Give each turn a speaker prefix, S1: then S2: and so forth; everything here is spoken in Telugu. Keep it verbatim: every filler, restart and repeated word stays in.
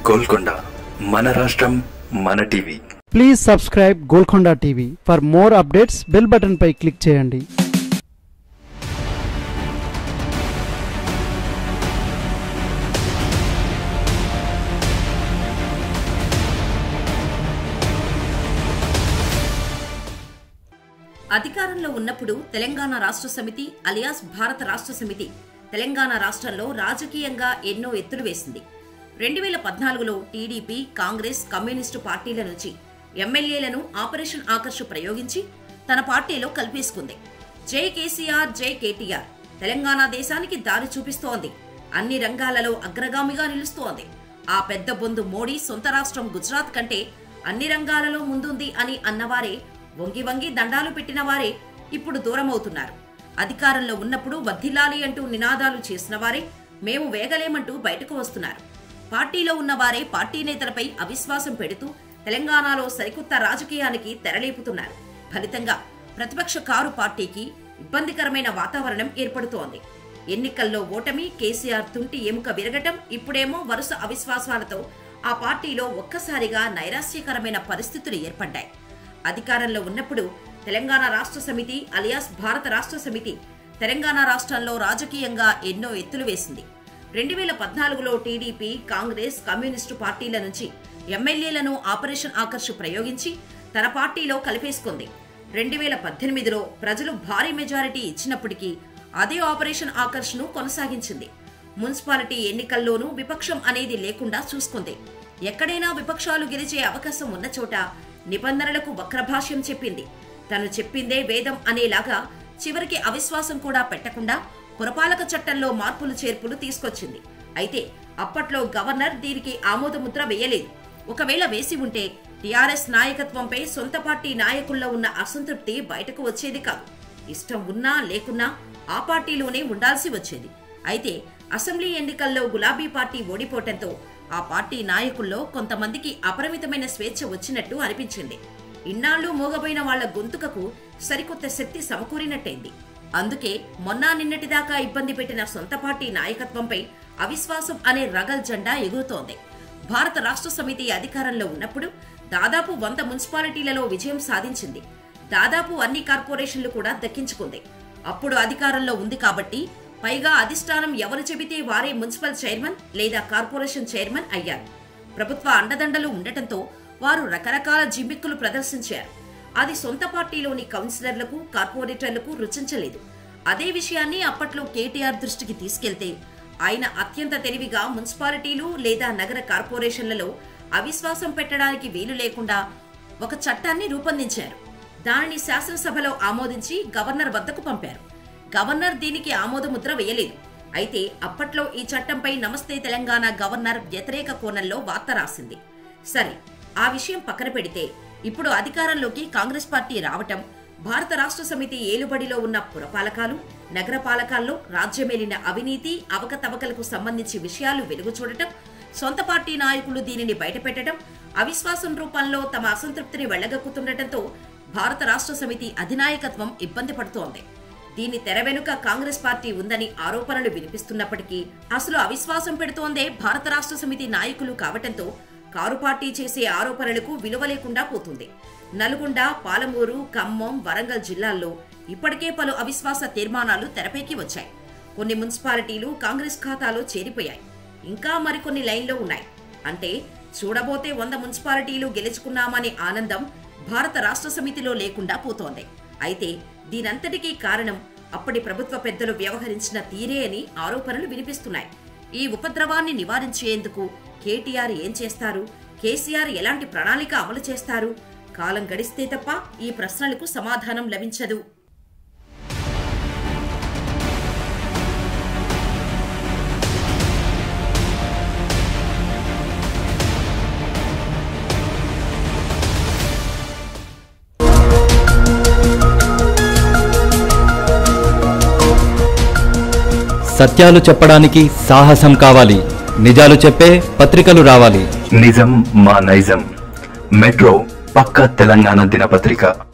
S1: గోల్కొండ మన రాష్ట్రం మన TV.
S2: Please subscribe Golconda TV. For more updates bell button పై క్లిక్ చేయండి.
S3: అధికారంలో ఉన్నప్పుడు తెలంగాణ రాష్ట్ర సమితి అలియాస్ భారత రాష్ట్ర సమితి తెలంగాణ రాష్ట్రంలో రాజకీయంగా ఎన్నో ఎత్తులు వేసింది. రెండు వేల పద్నాలుగులో టీడీపీ, కాంగ్రెస్, కమ్యూనిస్టు పార్టీల నుంచి ఎమ్మెల్యేలను ఆపరేషన్ ఆకర్ష్ ప్రయోగించి తన పార్టీలో కలిపేసుకుంది. జై కేసీఆర్, జై కేటీఆర్ తెలంగాణ దేశానికి దారి చూపిస్తోంది. అన్ని రంగాలలో అగ్రగామిగా నిలుస్తోంది. ఆ పెద్ద బొందు మోడీ సొంత రాష్ట్రం గుజరాత్ కంటే అన్ని రంగాలలో ముందుంది అని అన్నవారే, వంగి వంగి దండాలు పెట్టిన వారే ఇప్పుడు దూరమవుతున్నారు. అధికారంలో ఉన్నప్పుడు వర్ధిల్లాలి అంటూ నినాదాలు చేసిన వారే మేము వేగలేమంటూ బయటకు వస్తున్నారు. పార్టీలో ఉన్నవారే పార్టీ నేతలపై అవిశ్వాసం పెడుతూ తెలంగాణలో సరికొత్త రాజకీయానికి తెరలేపుతున్నారు. ఫలితంగా ప్రతిపక్ష కారు పార్టీకి ఇబ్బందికరమైన వాతావరణం ఏర్పడుతోంది. ఎన్నికల్లో ఓటమి, కేసీఆర్ తుంటి ఎముక విరగటం, ఇప్పుడేమో వరుస అవిశ్వాసాలతో ఆ పార్టీలో ఒక్కసారిగా నైరాశ్యకరమైన పరిస్థితులు ఏర్పడ్డాయి. అధికారంలో ఉన్నప్పుడు తెలంగాణ రాష్ట్ర సమితి అలియాస్ భారత రాష్ట్ర సమితి తెలంగాణ రాష్ట్రంలో రాజకీయంగా ఎన్నో ఎత్తులు వేసింది. రెండు వేల పద్నాలుగులో టీడీపీ, కాంగ్రెస్, కమ్యూనిస్టు పార్టీల నుంచి ఎమ్మెల్యేలను ఆపరేషన్ ఆకర్ష్ ప్రయోగించి తన పార్టీలో కలిపేసుకుంది. రెండు వేల పద్దెనిమిదిలో ప్రజలు భారీ మెజారిటీ ఇచ్చినప్పటికీ అదే ఆపరేషన్ ఆకర్ష్ ను కొనసాగించింది. మున్సిపాలిటీ ఎన్నికల్లోనూ విపక్షం అనేది లేకుండా చూసుకుంది. ఎక్కడైనా విపక్షాలు గెలిచే అవకాశం ఉన్న చోట నిబంధనలకు వక్రభాష్యం చెప్పింది. తను చెప్పిందే వేదం అనేలాగా చివరికి అవిశ్వాసం కూడా పెట్టకుండా పురపాలక చట్టంలో మార్పులు చేర్పులు తీసుకొచ్చింది. అయితే అప్పట్లో గవర్నర్ దీనికి ఆమోదముద్ర వేయలేదు. ఒకవేళ వేసి ఉంటే టీఆర్ఎస్ నాయకత్వంపై సొంత పార్టీ నాయకుల్లో ఉన్న అసంతృప్తి బయటకు వచ్చేది కాదు. ఇష్టం ఉన్నా లేకున్నా ఆ పార్టీలోనే ఉండాల్సి వచ్చేది. అయితే అసెంబ్లీ ఎన్నికల్లో గులాబీ పార్టీ ఓడిపోవటంతో ఆ పార్టీ నాయకుల్లో కొంతమందికి అపరిమితమైన స్వేచ్ఛ వచ్చినట్టు అనిపించింది. ఇన్నాళ్లు మోగబోయిన వాళ్ల గొంతుకకు సరికొత్త శక్తి సమకూరినట్టయింది. అందుకే మొన్నా నిన్నటిదాకా ఇబ్బంది పెట్టిన సొంత పార్టీ నాయకత్వంపై అవిశ్వాసం అనే రగల్ జెండా ఎగురుతోంది. భారత రాష్ట్ర సమితి అధికారంలో ఉన్నప్పుడు దాదాపు వంద మున్సిపాలిటీలలో విజయం సాధించింది. దాదాపు అన్ని కార్పొరేషన్లు కూడా దక్కించుకుంది. అప్పుడు అధికారంలో ఉంది కాబట్టి పైగా అధిష్టానం ఎవరు చెబితే వారే మున్సిపల్ చైర్మన్ లేదా కార్పొరేషన్ చైర్మన్ అయ్యారు. ప్రభుత్వ అండదండలు ఉండటంతో వారు రకరకాల జిమ్మిక్కులు ప్రదర్శించారు. అది సొంత పార్టీలోని కౌన్సిలర్లకు, కార్పొరేటర్లకు రుచించలేదు. అదే విషయాన్ని అప్పట్లో కేటీఆర్ దృష్టికి తీసుకెళ్తే ఆయన అత్యంత తెలివిగా మున్సిపాలిటీలు లేదా నగర కార్పొరేషన్లలో అవిశ్వాసం పెట్టడానికి వీలు లేకుండా ఒక చట్టాన్ని రూపొందించారు. దానిని శాసనసభలో ఆమోదించి గవర్నర్ వద్దకు పంపారు. గవర్నర్ దీనికి ఆమోదముద్ర వేయలేదు. అయితే అప్పట్లో ఈ చట్టంపై నమస్తే తెలంగాణ గవర్నర్ వ్యతిరేక కోణంలో వార్త రాసింది. సరే, ఆ విషయం పక్కన పెడితే ఇప్పుడు అధికారంలోకి కాంగ్రెస్ పార్టీ రావటం, భారత రాష్ట్ర సమితి ఏలుబడిలో ఉన్న పురపాలకాలు, నగరపాలకాల్లో రాజ్యమేలిన అవినీతి, అవకతవకలకు సంబంధించి విషయాలు వెలుగు చూడటం, సొంత పార్టీ నాయకులు దీనిని బయటపెట్టడం, అవిశ్వాసం రూపంలో తమ అసంతృప్తిని వెళ్లగక్కుతుండటంతో భారత రాష్ట్ర సమితి అధినాయకత్వం ఇబ్బంది పడుతోంది. దీని తెర వెనుక కాంగ్రెస్ పార్టీ ఉందని ఆరోపణలు వినిపిస్తున్నప్పటికీ అసలు అవిశ్వాసం పెడుతోందే భారత రాష్ట్ర సమితి నాయకులు కావటంతో కారు పార్టీ చేసే ఆరోపణలకు విలువ లేకుండా పోతుంది. నల్గొండ, పాలమూరు, ఖమ్మం, వరంగల్ జిల్లాల్లో ఇప్పటికే పలు అవిశ్వాస తీర్మానాలు తెరపైకి వచ్చాయి. కొన్ని మున్సిపాలిటీలు కాంగ్రెస్ ఖాతాలో చేరిపోయాయి. ఇంకా మరికొన్ని లైన్లో ఉన్నాయి. అంటే చూడబోతే వంద మున్సిపాలిటీలు గెలుచుకున్నామనే ఆనందం భారత రాష్ట్ర సమితిలో లేకుండా పోతోంది. అయితే దీనంతటికీ కారణం అప్పటి ప్రభుత్వ పెద్దలు వ్యవహరించిన తీరే అని ఆరోపణలు వినిపిస్తున్నాయి. ఈ ఉపద్రవాన్ని నివారించేందుకు కేటీఆర్ ఏం చేస్తారు? కేసీఆర్ ఎలాంటి ప్రణాళిక అమలు చేస్తారు? కాలం గడిస్తే తప్ప ఈ ప్రశ్నలకు సమాధానం లభించదు.
S4: సత్యాలు చెప్పడానికి సాహసం కావాలి. నిజాలు చెప్పే పత్రికలు రావాలి.
S1: నిజం మా నైజం. మెట్రో పక్క తెలంగాణ దినపత్రిక.